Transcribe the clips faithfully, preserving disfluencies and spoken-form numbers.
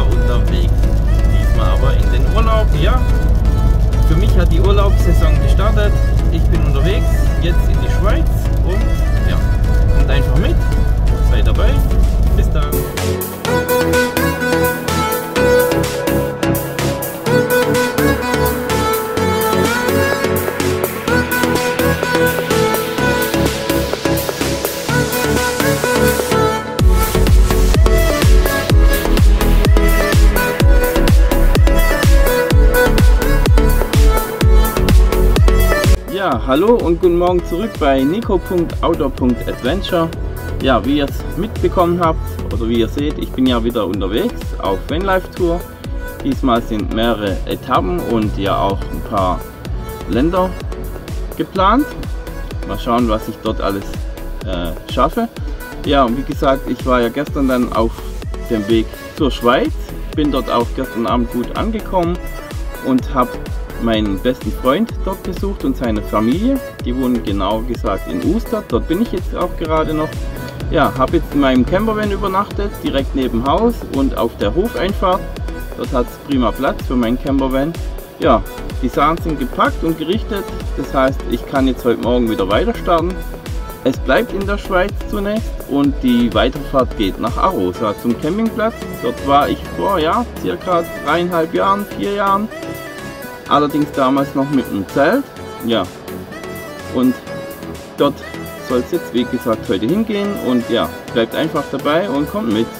unterwegs. Diesmal aber in den Urlaub. Ja, für mich hat die Urlaubssaison gestartet. Ich bin unterwegs, jetzt in die Schweiz und ja, kommt einfach mit, seid dabei. Bis dann. Ja, hallo und guten Morgen zurück bei nico punkt outdoor punkt adventure. Ja, wie ihr es mitbekommen habt oder wie ihr seht, ich bin ja wieder unterwegs auf Vanlife Tour. Diesmal sind mehrere Etappen und ja auch ein paar Länder geplant. Mal schauen, was ich dort alles äh, schaffe. Ja, und wie gesagt, ich war ja gestern dann auf dem Weg zur Schweiz, bin dort auch gestern Abend gut angekommen und habe meinen besten Freund dort besucht und seine Familie. Die wohnen genau gesagt in Uster. Dort bin ich jetzt auch gerade noch. Ja, habe jetzt in meinem Campervan übernachtet, direkt neben Haus und auf der Hofeinfahrt. Dort hat es prima Platz für meinen Campervan. Ja, die Sachen sind gepackt und gerichtet. Das heißt, ich kann jetzt heute Morgen wieder weiter starten. Es bleibt in der Schweiz zunächst und die Weiterfahrt geht nach Arosa zum Campingplatz. Dort war ich vor ja, circa dreieinhalb Jahren, vier Jahren. Allerdings damals noch mit einem Zelt, ja, und dort soll es jetzt wie gesagt heute hingehen und ja, bleibt einfach dabei und kommt mit.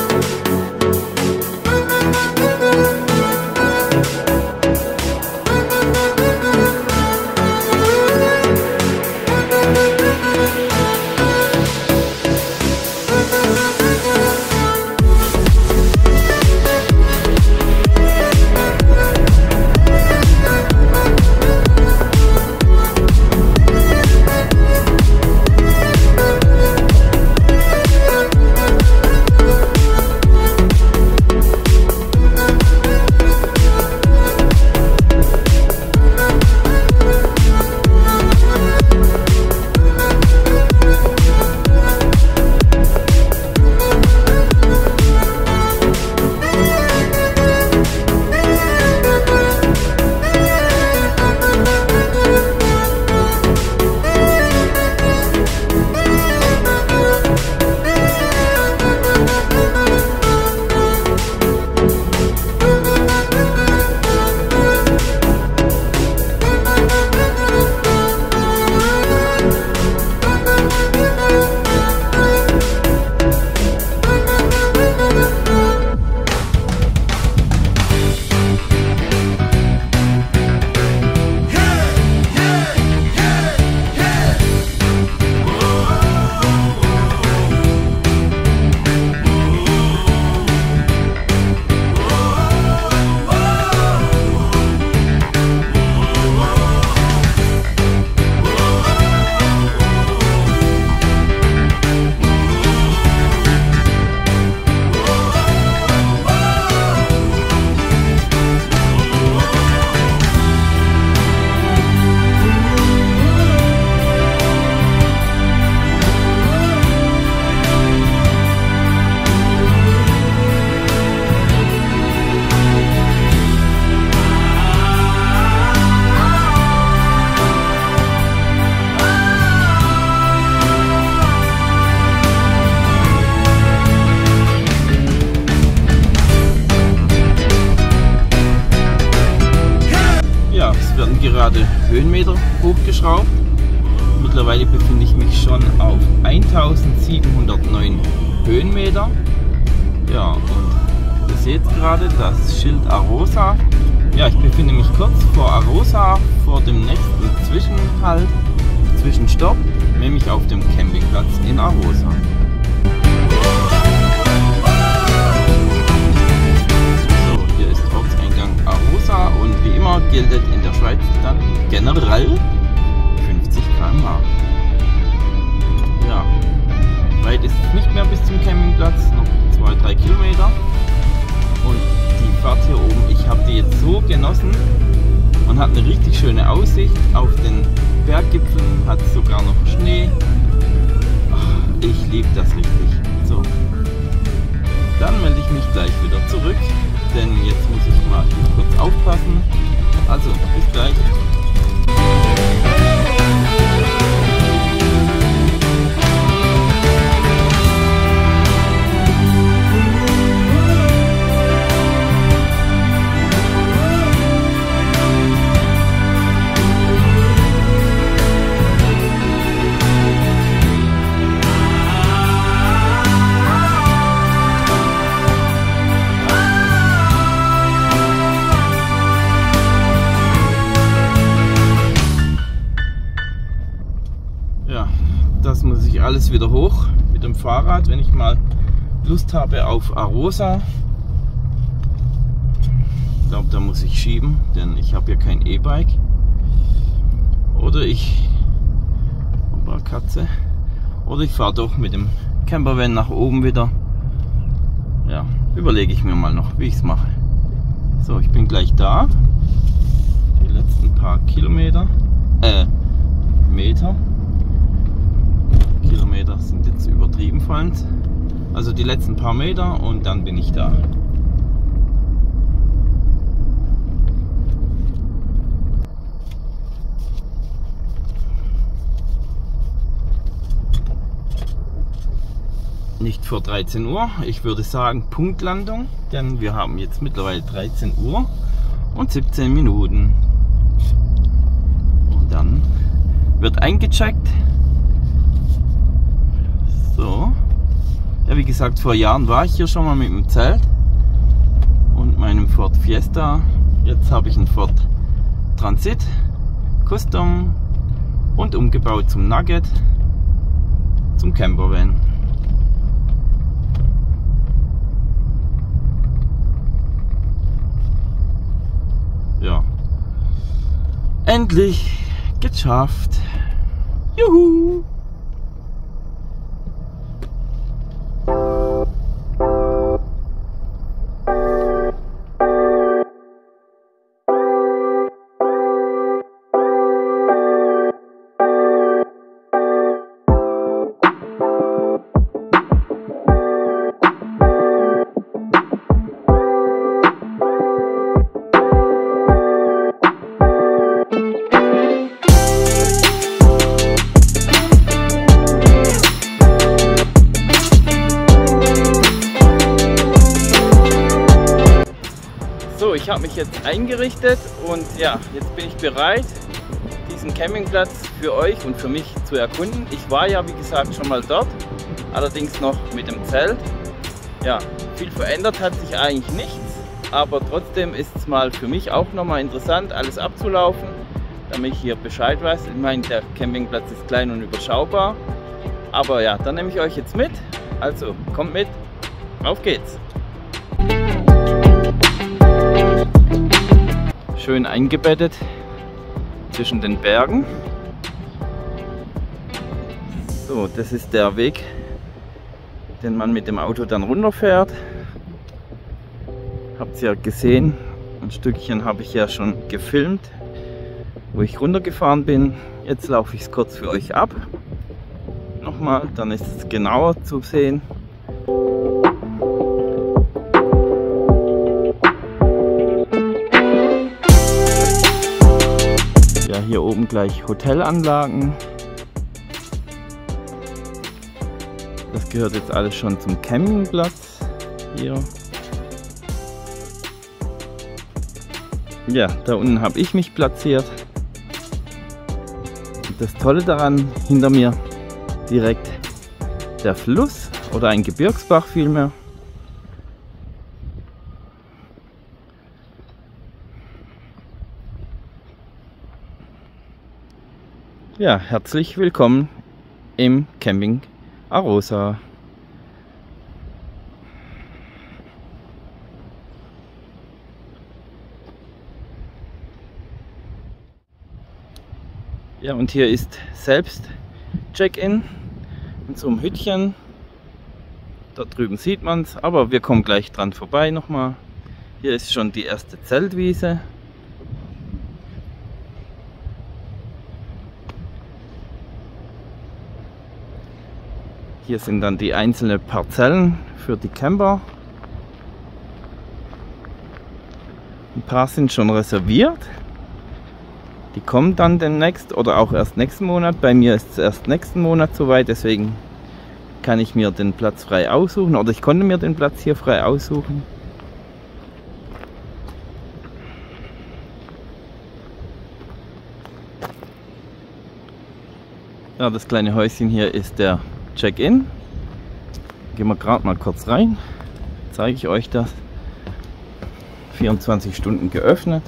Gerade Höhenmeter hochgeschraubt. Mittlerweile befinde ich mich schon auf eintausendsiebenhundertneun Höhenmeter. Ja, und ihr seht gerade das Schild Arosa. Ja, ich befinde mich kurz vor Arosa, vor dem nächsten Zwischenhalt, Zwischenstopp, nämlich auf dem Campingplatz in Arosa. Arosa und wie immer gilt in der Schweiz dann generell fünfzig Kilometer pro Stunde. Ja, weit ist es nicht mehr bis zum Campingplatz, noch zwei bis drei Kilometer. Und die Fahrt hier oben, ich habe die jetzt so genossen. Man hat eine richtig schöne Aussicht auf den Berggipfeln, hat sogar noch Schnee. Ach, ich liebe das richtig. So, dann melde ich mich gleich wieder zurück. denn jetzt muss ich mal kurz aufpassen. Also, bis gleich. Das muss ich alles wieder hoch mit dem Fahrrad, wenn ich mal Lust habe auf Arosa. Ich glaube, da muss ich schieben, denn ich habe ja kein E-Bike. Oder ich, oh, Katze, oder ich fahre doch mit dem Campervan nach oben wieder. Ja, überlege ich mir mal noch, wie ich es mache. So, ich bin gleich da. Die letzten paar Kilometer, äh, Meter. Kilometer sind jetzt übertrieben fallen. Also die letzten paar Meter und dann bin ich da. Nicht vor dreizehn Uhr, ich würde sagen Punktlandung, denn wir haben jetzt mittlerweile dreizehn Uhr und siebzehn Minuten. Und dann wird eingecheckt. So, ja, wie gesagt, vor Jahren war ich hier schon mal mit dem Zelt und meinem Ford Fiesta. Jetzt habe ich einen Ford Transit Custom und umgebaut zum Nugget, zum Campervan. Ja, endlich geschafft. Juhu! So, ich habe mich jetzt eingerichtet und ja, jetzt bin ich bereit, diesen Campingplatz für euch und für mich zu erkunden. Ich war ja, wie gesagt, schon mal dort, allerdings noch mit dem Zelt. Ja, viel verändert hat sich eigentlich nichts, aber trotzdem ist es mal für mich auch nochmal interessant, alles abzulaufen, damit ich hier Bescheid weiß. Ich meine, der Campingplatz ist klein und überschaubar, aber ja, dann nehme ich euch jetzt mit. Also, kommt mit, auf geht's! Schön eingebettet zwischen den Bergen. So, das ist der Weg, den man mit dem Auto dann runterfährt. Habt ihr ja gesehen, ein Stückchen habe ich ja schon gefilmt, wo ich runtergefahren bin. Jetzt laufe ich es kurz für euch ab. Nochmal, dann ist es genauer zu sehen. Ja, hier oben gleich Hotelanlagen. Das gehört jetzt alles schon zum Campingplatz hier. Ja, da unten habe ich mich platziert. Und das Tolle daran, hinter mir direkt der Fluss oder ein Gebirgsbach vielmehr. Ja, herzlich willkommen im Camping Arosa. Ja, und hier ist selbst Check-in in so einem Hütchen. Da drüben sieht man es, aber wir kommen gleich dran vorbei nochmal. Hier ist schon die erste Zeltwiese. Hier sind dann die einzelnen Parzellen für die Camper. paar sind schon reserviert. Die kommen dann demnächst oder auch erst nächsten Monat. Bei mir ist es erst nächsten Monat soweit, deswegen kann ich mir den Platz frei aussuchen oder ich konnte mir den Platz hier frei aussuchen. Ja, das kleine Häuschen hier ist der Check-in. Gehen wir gerade mal kurz rein. Zeige ich euch das. vierundzwanzig Stunden geöffnet.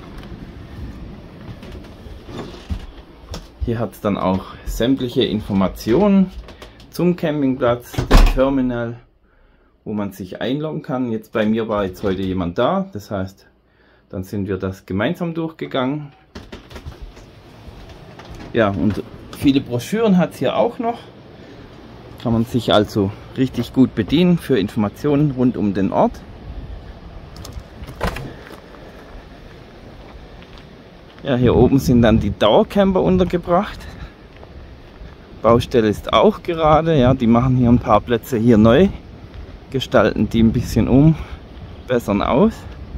Hier hat es dann auch sämtliche Informationen zum Campingplatz, dem Terminal, wo man sich einloggen kann. Jetzt bei mir war jetzt heute jemand da, das heißt, dann sind wir das gemeinsam durchgegangen. Ja, und viele Broschüren hat es hier auch noch. Kann man sich also richtig gut bedienen für Informationen rund um den Ort. Ja, hier oben sind dann die Dauercamper untergebracht. Baustelle ist auch gerade, ja, die machen hier ein paar Plätze hier neu, gestalten die ein bisschen um, bessern aus.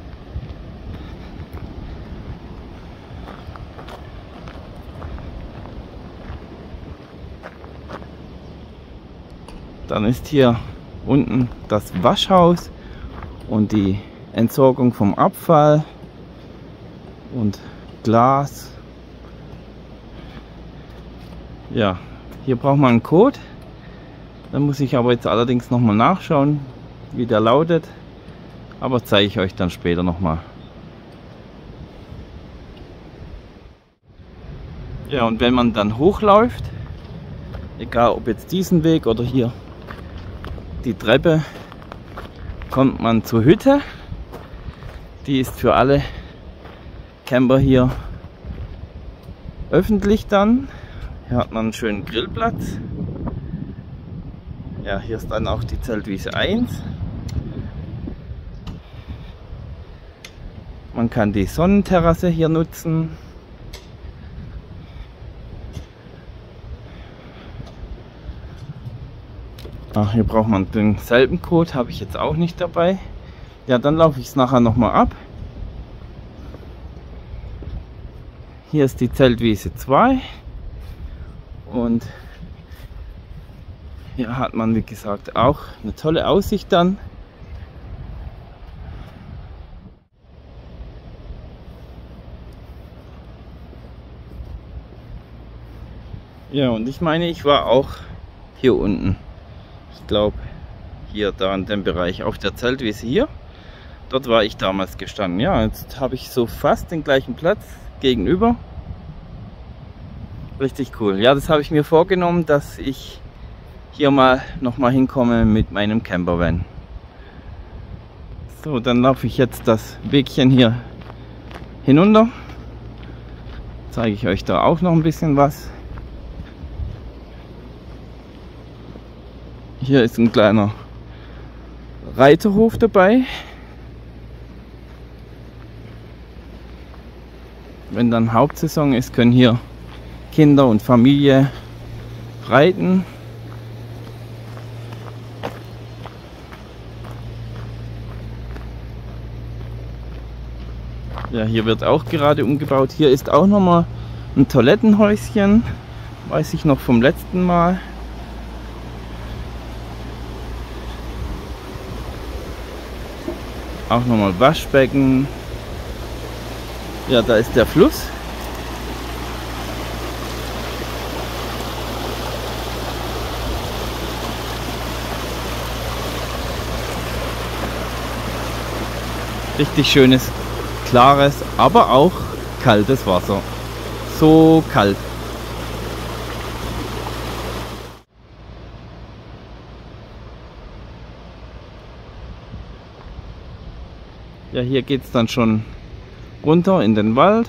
Dann ist hier unten das Waschhaus und die Entsorgung vom Abfall und Glas. Ja, hier braucht man einen Code. Da muss ich aber jetzt allerdings nochmal nachschauen, wie der lautet. Aber zeige ich euch dann später nochmal. Ja, und wenn man dann hochläuft, egal ob jetzt diesen Weg oder hier die Treppe, kommt man zur Hütte. Die ist für alle Camper hier öffentlich dann. Hier hat man einen schönen Grillplatz. Ja, hier ist dann auch die Zeltwiese eins. Man kann die Sonnenterrasse hier nutzen. Ach, hier braucht man denselben Code, habe ich jetzt auch nicht dabei. Ja, dann laufe ich es nachher nochmal ab. Hier ist die Zeltwiese zwei und hier hat man, wie gesagt, auch eine tolle Aussicht dann. Ja, und ich meine, ich war auch hier unten. Ich glaube, hier da in dem Bereich auf der Zeltwiese hier. Dort war ich damals gestanden. Ja, jetzt habe ich so fast den gleichen Platz gegenüber. Richtig cool. Ja, das habe ich mir vorgenommen, dass ich hier mal noch mal hinkomme mit meinem Campervan. So, dann laufe ich jetzt das Wegchen hier hinunter. Zeige ich euch da auch noch ein bisschen was. Hier ist ein kleiner Reiterhof dabei. Wenn dann Hauptsaison ist, können hier Kinder und Familie reiten. Ja, hier wird auch gerade umgebaut. Hier ist auch noch mal ein Toilettenhäuschen, weiß ich noch vom letzten Mal. Auch nochmal Waschbecken. Ja, da ist der Fluss. Richtig schönes, klares, aber auch kaltes Wasser. So kalt. Ja, hier geht es dann schon runter in den Wald.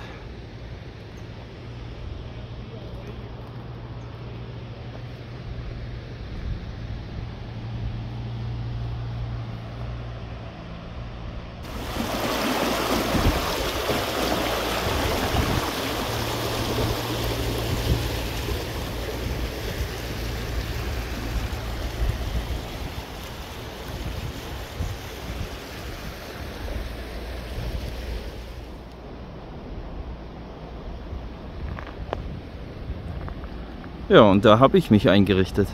Ja, und da habe ich mich eingerichtet.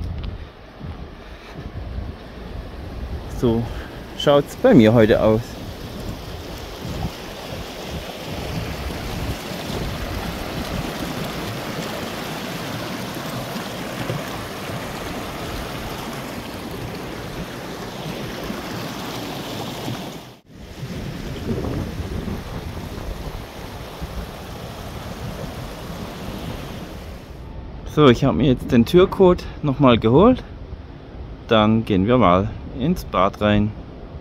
So schaut es bei mir heute aus. So, ich habe mir jetzt den Türcode nochmal geholt. Dann gehen wir mal ins Bad rein.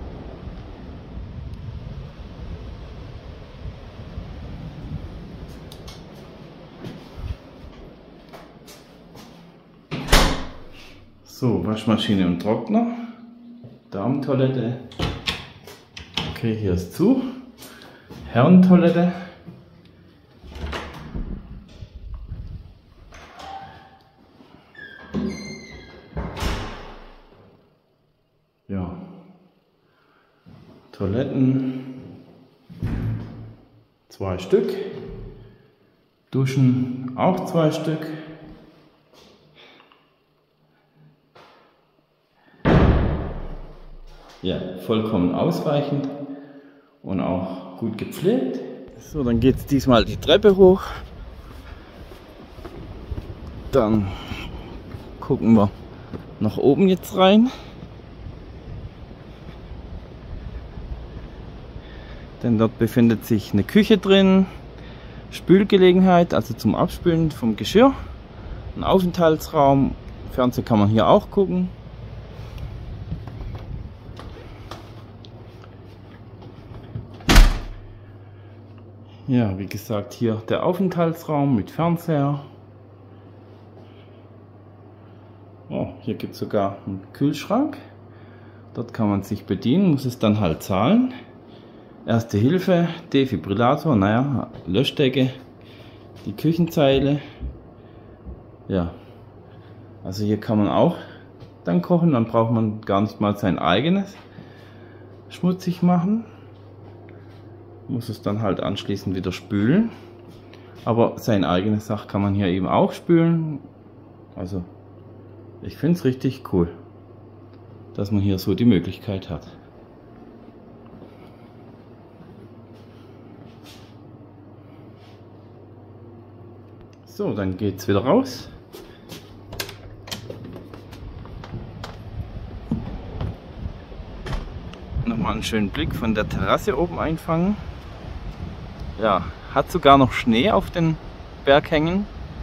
So, Waschmaschine und Trockner. Damentoilette. Okay, hier ist zu. Herrentoilette. Ja, Toiletten, zwei Stück, Duschen auch zwei Stück. Ja, vollkommen ausreichend und auch gut gepflegt. So, dann geht es diesmal die Treppe hoch. Dann gucken wir nach oben jetzt rein. Denn dort befindet sich eine Küche drin, Spülgelegenheit, also zum Abspülen vom Geschirr, ein Aufenthaltsraum, Fernseher kann man hier auch gucken. Ja, wie gesagt, hier der Aufenthaltsraum mit Fernseher. Oh, hier gibt es sogar einen Kühlschrank. Dort kann man sich bedienen, muss es dann halt zahlen. Erste Hilfe, Defibrillator, naja, Löschdecke, die Küchenzeile. Ja, also hier kann man auch dann kochen, dann braucht man gar nicht mal sein eigenes schmutzig machen. Muss es dann halt anschließend wieder spülen. Aber sein eigenes Sach kann man hier eben auch spülen. Also ich finde es richtig cool, dass man hier so die Möglichkeit hat. So, dann geht es wieder raus. Nochmal einen schönen Blick von der Terrasse oben einfangen. Ja, hat sogar noch Schnee auf den Berghängen.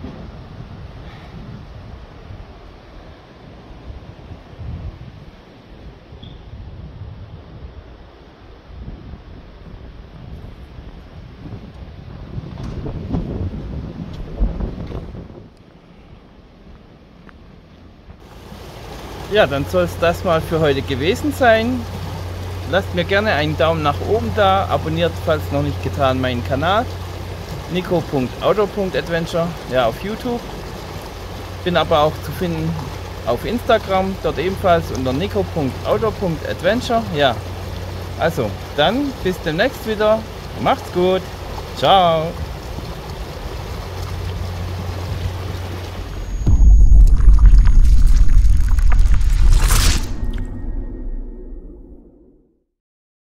Ja, dann soll es das mal für heute gewesen sein. Lasst mir gerne einen Daumen nach oben da, abonniert, falls noch nicht getan, meinen Kanal nico punkt auto punkt adventure, ja, auf YouTube. Bin aber auch zu finden auf Instagram, dort ebenfalls unter nico punkt auto punkt adventure. Ja, also dann bis demnächst wieder. Macht's gut. Ciao.